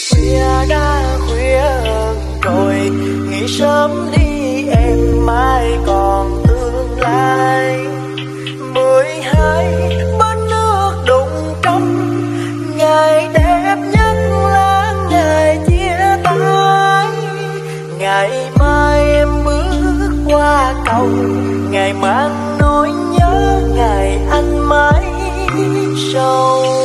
Khuya đã khuya hơn rồi, nghỉ sớm đi em mai còn tương lai. 12 bến nước đụng trong, ngày đẹp nhất là ngày chia tay. Ngày mai em bước qua cầu, ngày mang nỗi nhớ ngày anh mãi sầu.